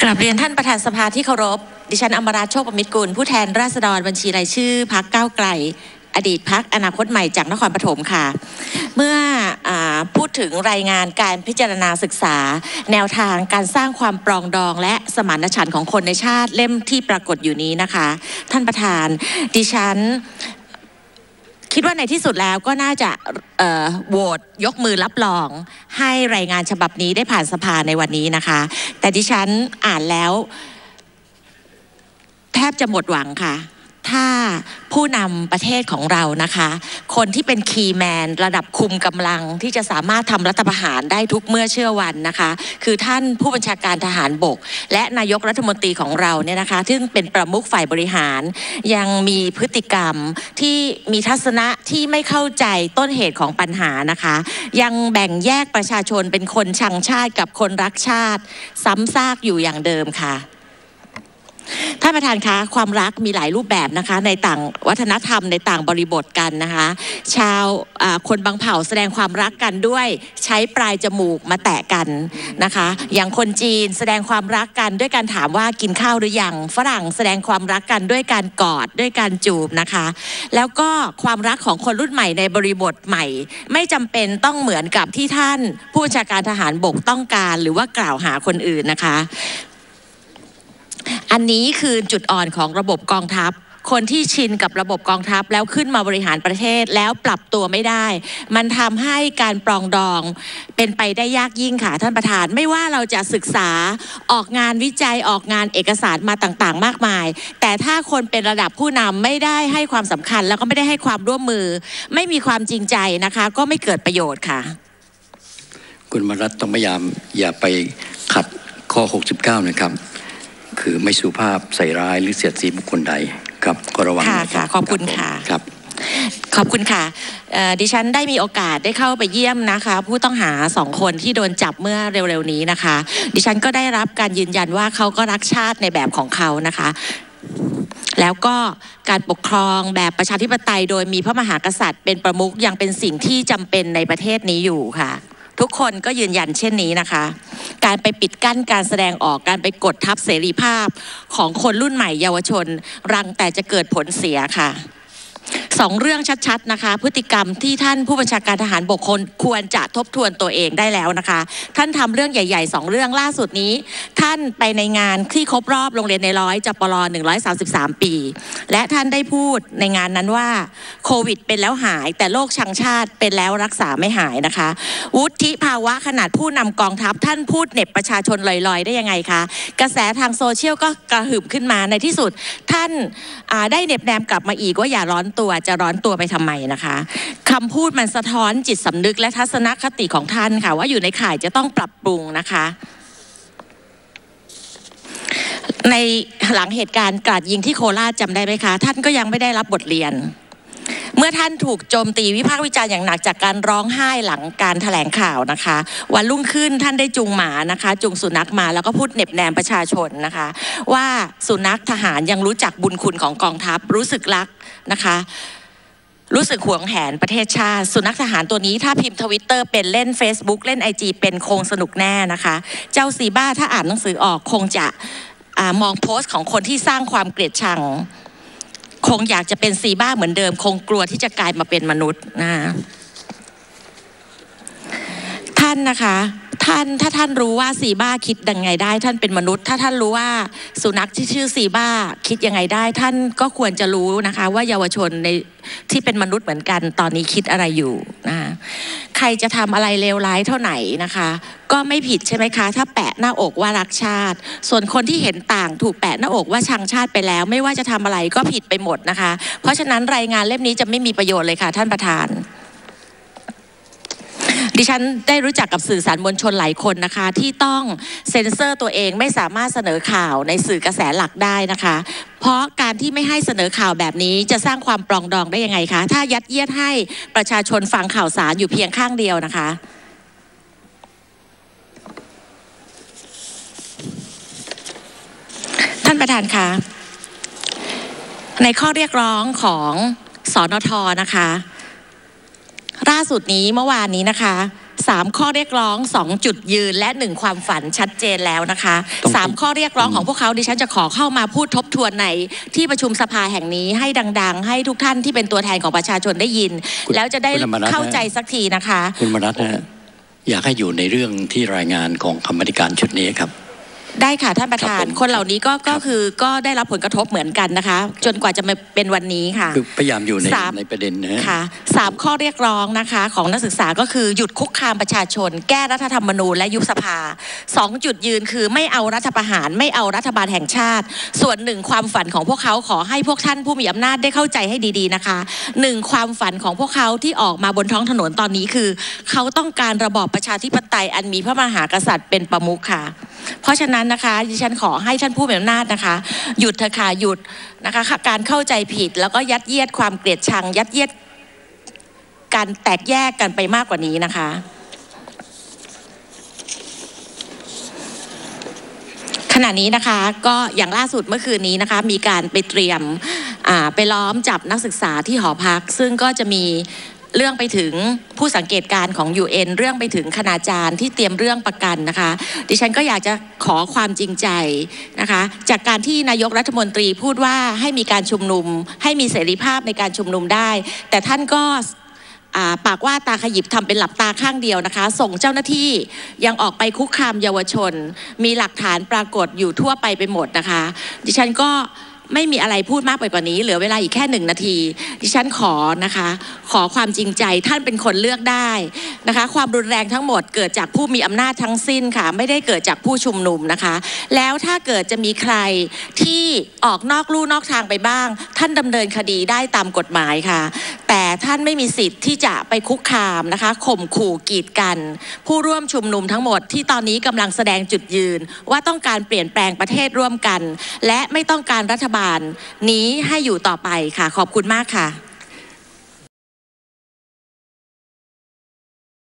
กราบเรียนท่านประธานสภาที่เคารพดิฉันอมราโชคประมิตรกุลผู้แทนราษฎรบัญชีรายชื่อพรรคก้าวไกลอดีตพรรคอนาคตใหม่จากนครปฐมค่ะเมื่อพูดถึงรายงานการพิจารณาศึกษาแนวทางการสร้างความปรองดองและสมานฉันท์ของคนในชาติเล่มที่ปรากฏอยู่นี้นะคะท่านประธานดิฉันคิดว่าในที่สุดแล้วก็น่าจะโหวตยกมือรับรองให้รายงานฉบับนี้ได้ผ่านสภาในวันนี้นะคะแต่ดิฉันอ่านแล้วแทบจะหมดหวังค่ะถ้าผู้นำประเทศของเรานะคะคนที่เป็นคีย์แมนระดับคุมกำลังที่จะสามารถทำรัฐประหารได้ทุกเมื่อเชื่อวันนะคะคือท่านผู้บัญชาการทหารบกและนายกรัฐมนตรีของเราเนี่ยนะคะซึ่งเป็นประมุขฝ่ายบริหารยังมีพฤติกรรมที่มีทัศนะที่ไม่เข้าใจต้นเหตุของปัญหานะคะยังแบ่งแยกประชาชนเป็นคนชังชาติกับคนรักชาติซ้ำซากอยู่อย่างเดิมค่ะท่านประธานคะความรักมีหลายรูปแบบนะคะในต่างวัฒนธรรมในต่างบริบทกันนะคะคนบางเผ่าแสดงความรักกันด้วยใช้ปลายจมูกมาแตะกันนะคะอย่างคนจีนแสดงความรักกันด้วยการถามว่ากินข้าวหรือยังฝรั่งแสดงความรักกันด้วยการกอดด้วยการจูบนะคะแล้วก็ความรักของคนรุ่นใหม่ในบริบทใหม่ไม่จำเป็นต้องเหมือนกับที่ท่านผู้บัญชาการทหารบกต้องการหรือว่ากล่าวหาคนอื่นนะคะอันนี้คือจุดอ่อนของระบบกองทัพคนที่ชินกับระบบกองทัพแล้วขึ้นมาบริหารประเทศแล้วปรับตัวไม่ได้มันทำให้การปรองดองเป็นไปได้ยากยิ่งค่ะท่านประธานไม่ว่าเราจะศึกษาออกงานวิจัยออกงานเอกสารมาต่างๆมากมายแต่ถ้าคนเป็นระดับผู้นำไม่ได้ให้ความสำคัญแล้วก็ไม่ได้ให้ความร่วมมือไม่มีความจริงใจนะคะก็ไม่เกิดประโยชน์ค่ะคุณมรัตน์ต้องพยายามอย่าไปขัดข้อ69นะครับคือไม่สุภาพใส่ร้ายหรือเสียดสีบุคคลใดครับก็ระวังค่ะขอบคุณค่ะครับขอบคุณค่ะดิฉันได้มีโอกาสได้เข้าไปเยี่ยมนะคะผู้ต้องหา2คนที่โดนจับเมื่อเร็วๆนี้นะคะดิฉันก็ได้รับการยืนยันว่าเขาก็รักชาติในแบบของเขานะคะแล้วก็การปกครองแบบประชาธิปไตยโดยมีพระมหากษัตริย์เป็นประมุขยังเป็นสิ่งที่จำเป็นในประเทศนี้อยู่ค่ะทุกคนก็ยืนยันเช่นนี้นะคะการไปปิดกั้นการแสดงออกการไปกดทับเสรีภาพของคนรุ่นใหม่เยาวชนรังแต่จะเกิดผลเสียค่ะ2เรื่องชัดๆนะคะพฤติกรรมที่ท่านผู้บัญชาการทหารบกควรจะทบทวนตัวเองได้แล้วนะคะท่านทำเรื่องใหญ่ๆ2เรื่องล่าสุดนี้ท่านไปในงานที่ครบรอบโรงเรียนในร้อยจปร133ปีและท่านได้พูดในงานนั้นว่าโควิดเป็นแล้วหายแต่โรคชังชาติเป็นแล้วรักษาไม่หายนะคะวุฒิภาวะขนาดผู้นำกองทัพท่านพูดเหน็บประชาชนลอยๆได้ยังไงคะกระแสทางโซเชียลก็กระหึ่มขึ้นมาในที่สุดท่านได้เหน็บแนมกลับมาอีกว่าอย่าร้อนตัวจะร้อนตัวไปทำไมนะคะคำพูดมันสะท้อนจิตสำนึกและทัศนคติของท่านค่ะว่าอยู่ในข่ายจะต้องปรับปรุงนะคะในหลังเหตุการณ์กราดยิงที่โคราชจำได้ไหมคะท่านก็ยังไม่ได้รับบทเรียนเมื่อท่านถูกโจมตีวิพากษ์วิจารณ์อย่างหนักจากการร้องไห้หลังการแถลงข่าวนะคะวันรุ่งขึ้นท่านได้จูงหมานะคะจูงสุนัขมาแล้วก็พูดเหน็บแนมประชาชนนะคะว่าสุนัขทหารยังรู้จักบุญคุณของกองทัพรู้สึกรักนะคะรู้สึกหวงแหนประเทศชาติสุนัขทหารตัวนี้ถ้าพิมพ์ทวิตเตอร์เป็นเล่น Facebook เล่น IG เป็นคงสนุกแน่นะคะเจ้าซีบ้าถ้าอ่านหนังสือออกคงจะมองโพสต์ของคนที่สร้างความเกลียดชังคงอยากจะเป็นซีบ้าเหมือนเดิมคงกลัวที่จะกลายมาเป็นมนุษย์นะคะท่านนะคะถ้าท่านรู้ว่าซีบ้าคิดยังไงได้ท่านเป็นมนุษย์ถ้าท่านรู้ว่าสุนัขที่ชื่อซีบ้าคิดยังไงได้ท่านก็ควรจะรู้นะคะว่าเยาวชนในที่เป็นมนุษย์เหมือนกันตอนนี้คิดอะไรอยู่นะคะใครจะทำอะไรเลวร้ายเท่าไหนนะคะก็ไม่ผิดใช่ไหมคะถ้าแปะหน้าอกว่ารักชาติส่วนคนที่เห็นต่างถูกแปะหน้าอกว่าชังชาติไปแล้วไม่ว่าจะทำอะไรก็ผิดไปหมดนะคะเพราะฉะนั้นรายงานเล่มนี้จะไม่มีประโยชน์เลยค่ะท่านประธานดิฉันได้รู้จักกับสื่อสารมวลชนหลายคนนะคะที่ต้องเซ็นเซอร์ตัวเองไม่สามารถเสนอข่าวในสื่อกระแสหลักได้นะคะเพราะการที่ไม่ให้เสนอข่าวแบบนี้จะสร้างความปรองดองได้ยังไงคะถ้ายัดเยียดให้ประชาชนฟังข่าวสารอยู่เพียงข้างเดียวนะคะท่านประธานคะในข้อเรียกร้องของสนท.นะคะล่าสุดนี้เมื่อวานนี้นะคะ 3 ข้อเรียกร้อง 2 จุดยืนและ 1 ความฝันชัดเจนแล้วนะคะ3 ข้อเรียกร้องของพวกเขาดิฉันจะขอเข้ามาพูดทบทวนในที่ประชุมสภาแห่งนี้ให้ดังๆให้ทุกท่านที่เป็นตัวแทนของประชาชนได้ยินแล้วจะได้เข้าใจสักทีนะคะคุณมนัสอยากให้อยู่ในเรื่องที่รายงานของกรรมาธิการชุดนี้ครับได้ค่ะท่านประธานคนเหล่านี้ก็ได้รับผลกระทบเหมือนกันนะคะจนกว่าจะมาเป็นวันนี้ค่ะคือพยายามอยู่ในประเด็นนะค่ะ3 ข้อเรียกร้องนะคะของนักศึกษาก็คือหยุดคุกคามประชาชนแก้รัฐธรรมนูญและยุบสภา2 จุดยืนคือไม่เอารัฐประหารไม่เอารัฐบาลแห่งชาติส่วน1 ความฝันของพวกเขาขอให้พวกท่านผู้มีอำนาจได้เข้าใจให้ดีๆนะคะ1 ความฝันของพวกเขาที่ออกมาบนท้องถนนตอนนี้คือเขาต้องการระบอบประชาธิปไตยอันมีพระมหากษัตริย์เป็นประมุขค่ะเพราะฉะนั้นนะคะดิฉันขอให้ท่านผู้มีอำนาจนะคะหยุดเถอะค่ะหยุดนะคะการเข้าใจผิดแล้วก็ยัดเยียดความเกลียดชังยัดเยียดการแตกแยกกันไปมากกว่านี้นะคะขณะนี้นะคะก็อย่างล่าสุดเมื่อคืนนี้นะคะมีการไปเตรียมไปล้อมจับนักศึกษาที่หอพักซึ่งก็จะมีเรื่องไปถึงผู้สังเกตการของ UN เรื่องไปถึงคณาจารย์ที่เตรียมเรื่องประกันนะคะดิฉันก็อยากจะขอความจริงใจนะคะจากการที่นายกรัฐมนตรีพูดว่าให้มีการชุมนุมให้มีเสรีภาพในการชุมนุมได้แต่ท่านก็ปากว่าตาขยิบทำเป็นหลับตาข้างเดียวนะคะส่งเจ้าหน้าที่ยังออกไปคุกคามเยาวชนมีหลักฐานปรากฏอยู่ทั่วไปหมดนะคะดิฉันก็ไม่มีอะไรพูดมากไปกว่านี้เหลือเวลาอีกแค่1 นาทีดิฉันขอนะคะขอความจริงใจท่านเป็นคนเลือกได้นะคะความรุนแรงทั้งหมดเกิดจากผู้มีอำนาจทั้งสิ้นค่ะไม่ได้เกิดจากผู้ชุมนุมนะคะแล้วถ้าเกิดจะมีใครที่ออกนอกลู่นอกทางไปบ้างท่านดำเนินคดีได้ตามกฎหมายค่ะแต่ท่านไม่มีสิทธิ์ที่จะไปคุกคามนะคะข่มขู่กีดกันผู้ร่วมชุมนุมทั้งหมดที่ตอนนี้กำลังแสดงจุดยืนว่าต้องการเปลี่ยนแปลงประเทศร่วมกันและไม่ต้องการรัฐบาลนี้ให้อยู่ต่อไปค่ะขอบคุณมากค่ะ